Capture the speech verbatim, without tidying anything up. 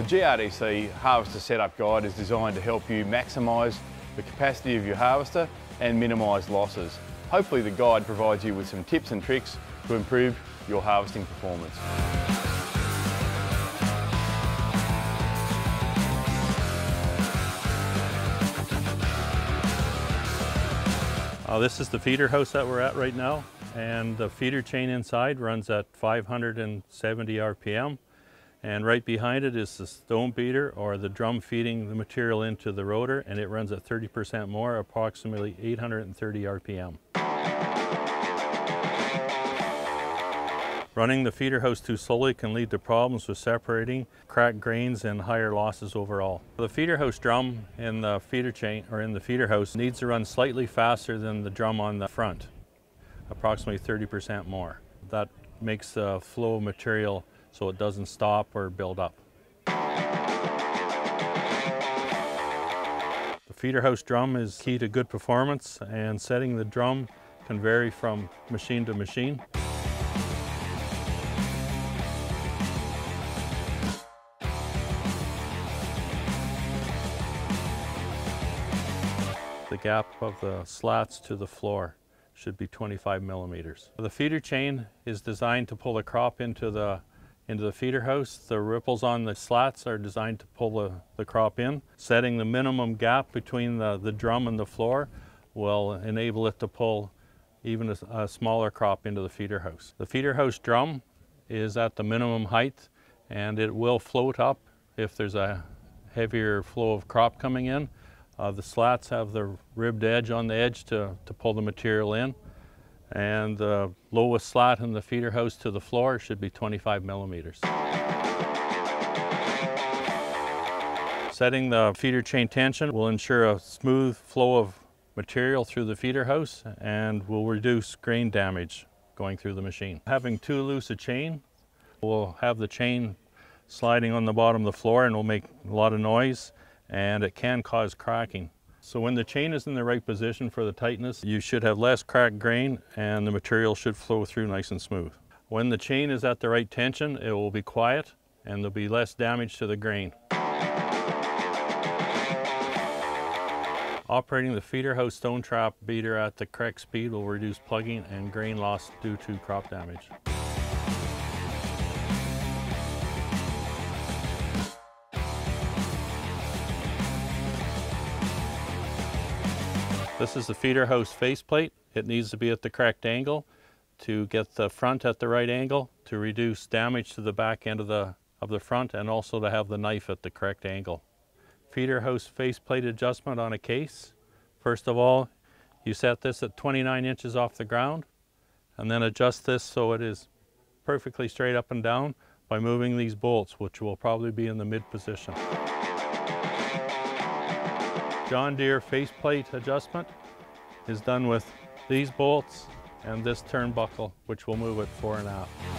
G R D C Harvester Setup Guide is designed to help you maximise the capacity of your harvester and minimise losses. Hopefully the guide provides you with some tips and tricks to improve your harvesting performance. Uh, this is the feeder house that we're at right now, and the feeder chain inside runs at five hundred seventy R P M. And right behind it is the stone beater, or the drum feeding the material into the rotor, and it runs at thirty percent more, approximately eight hundred thirty R P M. Running the feeder house too slowly can lead to problems with separating, cracked grains, and higher losses overall. The feeder house drum in the feeder chain, or in the feeder house, needs to run slightly faster than the drum on the front, approximately thirty percent more. That makes the flow of material so it doesn't stop or build up. The feeder house drum is key to good performance, and setting the drum can vary from machine to machine. The gap of the slats to the floor should be twenty-five millimeters. The feeder chain is designed to pull the crop into the into the feeder house. The ripples on the slats are designed to pull the, the crop in. Setting the minimum gap between the, the drum and the floor will enable it to pull even a, a smaller crop into the feeder house. The feeder house drum is at the minimum height, and it will float up if there's a heavier flow of crop coming in. Uh, the slats have the ribbed edge on the edge to, to pull the material in, and the lowest slat in the feeder house to the floor should be twenty-five millimeters. Setting the feeder chain tension will ensure a smooth flow of material through the feeder house and will reduce grain damage going through the machine. Having too loose a chain will have the chain sliding on the bottom of the floor and will make a lot of noise, and it can cause cracking. So when the chain is in the right position for the tightness, you should have less cracked grain and the material should flow through nice and smooth. When the chain is at the right tension, it will be quiet and there'll be less damage to the grain. Operating the feeder house stone trap beater at the correct speed will reduce plugging and grain loss due to crop damage. This is the feeder house faceplate. It needs to be at the correct angle to get the front at the right angle, to reduce damage to the back end of the, of the front, and also to have the knife at the correct angle. Feeder house faceplate adjustment on a case. First of all, you set this at twenty-nine inches off the ground, and then adjust this so it is perfectly straight up and down by moving these bolts, which will probably be in the mid position. John Deere faceplate adjustment is done with these bolts and this turnbuckle, which will move it four and a half.